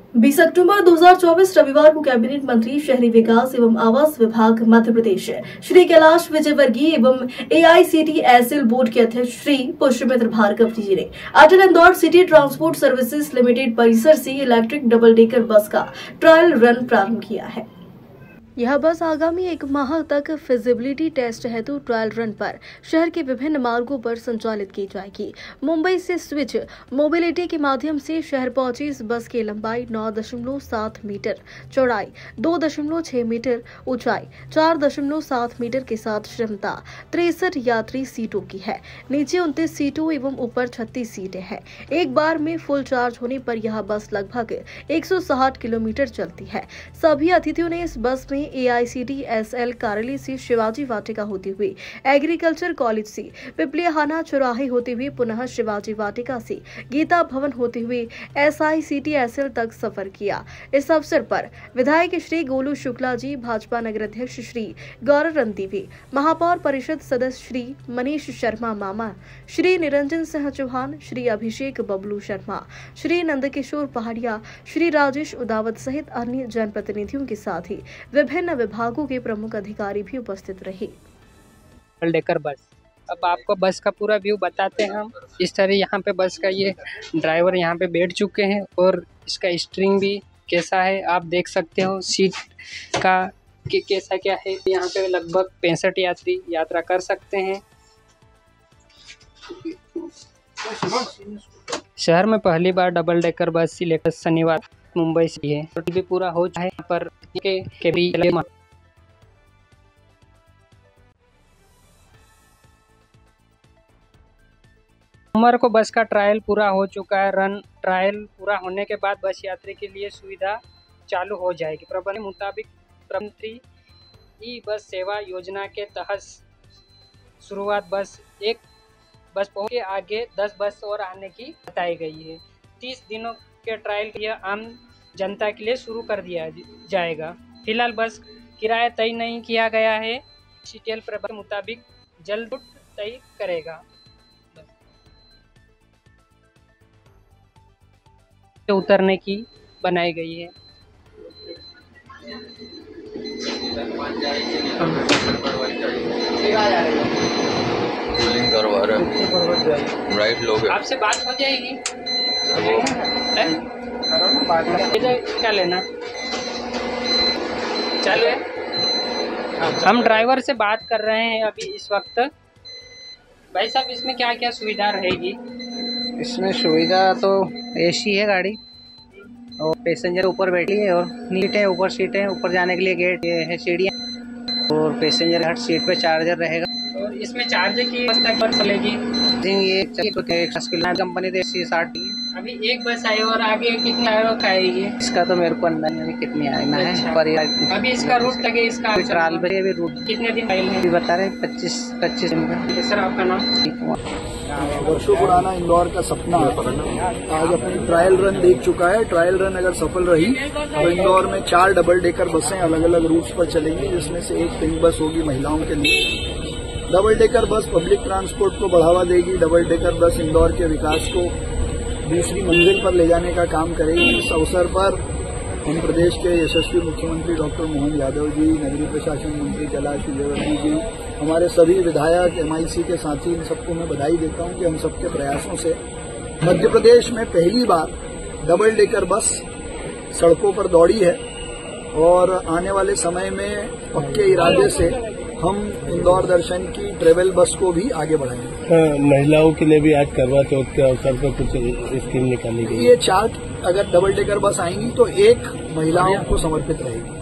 20 अक्टूबर 2024 रविवार को कैबिनेट मंत्री शहरी विकास एवं आवास विभाग मध्य प्रदेश श्री कैलाश विजयवर्गीय एवं AICTSL बोर्ड के अध्यक्ष श्री पुष्यमित्र भार्गव जी ने Atal Indore city transport services limited परिसर से इलेक्ट्रिक डबल डेकर बस का ट्रायल रन प्रारंभ किया है। यह बस आगामी 1 माह तक फिजिबिलिटी टेस्ट हेतु ट्रायल रन पर शहर के विभिन्न मार्गों पर संचालित की जाएगी। मुंबई से स्विच मोबिलिटी के माध्यम से शहर पहुंची इस बस की लंबाई 9.7 मीटर, चौड़ाई 2.6 मीटर, ऊंचाई 4.7 मीटर के साथ क्षमता 63 यात्री सीटों की है। नीचे 29 सीटों एवं ऊपर 36 सीटें हैं। एक बार में फुल चार्ज होने पर यह बस लगभग 160 किलोमीटर चलती है। सभी अतिथियों ने इस बस में AICTSL कार्यालय से शिवाजी वाटिका होती हुई एग्रीकल्चर कॉलेज से पिपलियाहाना चौराहे होते हुए पुनः शिवाजी वाटिका से गीता भवन होते हुए SICTSL तक सफर किया। इस अवसर पर विधायक श्री गोलू शुक्ला जी, भाजपा नगर अध्यक्ष श्री गौरव रणदीवी, महापौर परिषद सदस्य श्री मनीष शर्मा मामा, श्री निरंजन सिंह चौहान, श्री अभिषेक बबलू शर्मा, श्री नंदकिशोर पहाड़िया, श्री राजेश उदावत सहित अन्य जनप्रतिनिधियों के साथ ही विभिन्न विभागों के प्रमुख अधिकारी भी उपस्थित रहे। डेकर बस, अब आपको बस का पूरा व्यू बताते हैं हम। इस तरह यहाँ पे बस का ये ड्राइवर यहाँ पे बैठ चुके हैं और इसका स्टीयरिंग भी कैसा है आप देख सकते हो। सीट का कैसा क्या है, यहाँ पे लगभग 65 यात्री यात्रा कर सकते हैं। शहर में पहली बार डबल डेकर बस लेकर शनिवार मुंबई से है, तो भी पूरा हो जाए पर सोमवार को बस का ट्रायल पूरा हो चुका है। ट्रायल पूरा होने के बाद बस यात्री के लिए सुविधा चालू हो जाएगी। प्रबंधन के मुताबिक प्रधानमंत्री ई बस सेवा योजना के तहत शुरुआत एक बस पहुंच के आगे 10 बस और आने की बताई गई है। 30 दिनों के ट्रायल के लिए आम जनता के लिए शुरू कर दिया जाएगा। फिलहाल बस किराया तय नहीं किया गया है। CTL प्रबंधन के मुताबिक जल्द तय करेगा। उतरने की बनाई गई है। करवा रहे राइट लोग आपसे बात हो जाएगी। क्या लेना चालू है? हम ड्राइवर से बात कर रहे हैं अभी इस वक्त। भाई साहब, इसमें क्या क्या सुविधा रहेगी? इसमें सुविधा तो AC है गाड़ी और पैसेंजर ऊपर बैठी है और नीट है, ऊपर सीट है, ऊपर जाने के लिए गेट है, सीढ़ियाँ और पैसेंजर हर सीट पे चार्जर रहेगा। और इसमें चार्जर की व्यवस्था पर चलेगी? ये 110 किलो कंपनी दे 60। अभी एक बस आई और आगे कितनी आएगी? इसका तो मेरे को अंदर नहीं कितनी आएगा है पर अभी इसका रूट लगे इसका ट्रायल पे अभी रूट कितने दिन फाइल है? बता रहे 25 दिन का। सर, आपका नाम? वर्षों पुराना इंदौर का सपना आज अपनी ट्रायल रन देख चुका है। ट्रायल रन अगर सफल रही तो इंदौर में 4 डबल डेकर बसें अलग अलग रूट्स पर चलेंगी, जिसमें से एक पिंक बस होगी महिलाओं के लिए। Double decker bus public transport को बढ़ावा देगी। डबल डेकर बस इंदौर के विकास को दूसरी मंजिल पर ले जाने का काम करेगी। इस अवसर पर हम प्रदेश के यशस्वी मुख्यमंत्री डॉक्टर मोहन यादव जी, नगरीय प्रशासन मंत्री कैलाश विजयवर्गीय जी, हमारे सभी विधायक, MIC के साथी, इन सबको मैं बधाई देता हूं कि हम सबके प्रयासों से मध्य प्रदेश में पहली बार डबल डेकर बस सड़कों पर दौड़ी है और आने वाले समय में पक्के इरादे से हम इंदौर दर्शन की ट्रेवल बस को भी आगे बढ़ाएंगे। महिलाओं के लिए भी आज करवा चौथ के अवसर पर कुछ स्कीम निकाली गई। ये 4 अगर डबल डेकर बस आएंगी तो 1 महिलाओं को समर्पित रहेगी।